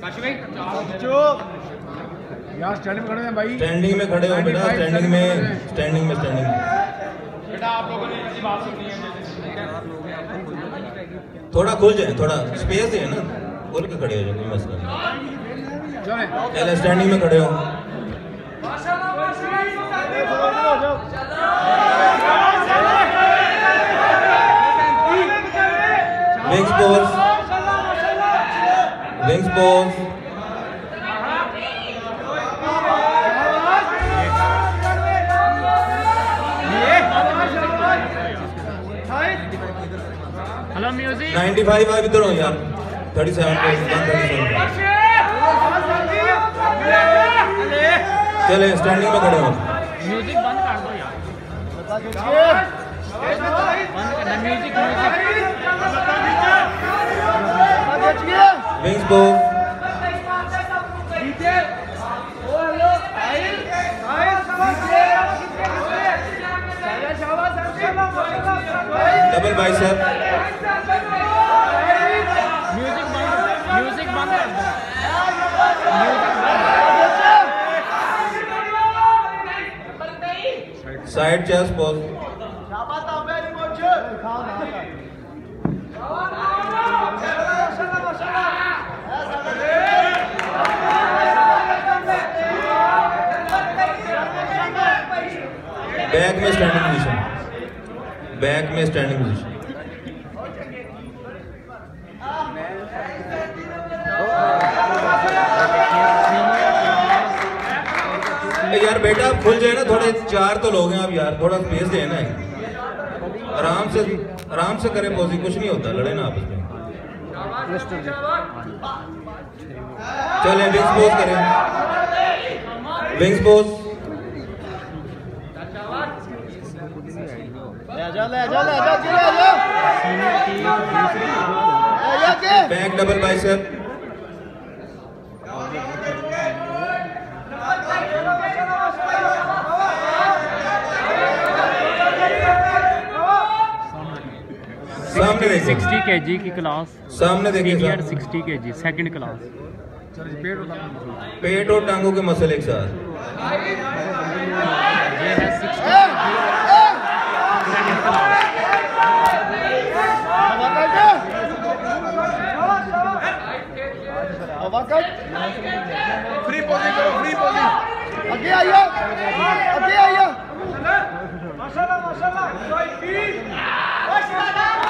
यार स्टैंडिंग में खड़े हैं भाई, स्टैंडिंग में खड़े हो बेटा, स्टैंडिंग में बेटा आप लोगों ने ऐसी बात सुनी है। थोड़ा खुल जाए, थोड़ा स्पेस है ना, खुल के खड़े हो जाओ, कोई मसला नहीं। चले स्टैंडिंग में खड़े हो। Wings pose, wings pose. Hello music 95 आप इधर हो यार, 37 चले स्टैंडिंग में खड़े हो। म्यूजिक बंद कर दो यार, बंद करना music. Wings pose, double bicep, music बंद कर दो। साइड चेस्ट पोज, बैक में स्टैंडिंग पोजीशन, बैक में स्टैंडिंग पोजीशन। यार बेटा आप खुल जाए ना, थोड़े 4 तो लोग हैं आप यार, थोड़ा स्पेस देना है। आराम से करें पोजिंग, कुछ नहीं होता, लड़े ना आपस में। चलें विंग्स पोज करें, wings pose. Back double bicep, सामने देखिए, 60 kg की क्लास, सामने देखिए, सीनियर 60 kg सेकंड क्लास। पेट और टांगों के मसल एक साथ। ये है 60 सेकंड क्लास। फ्री पोजिंग करो, फ्री पोजिंग। आगे आइए, आगे आइए। माशाल्लाह माशाल्लाह।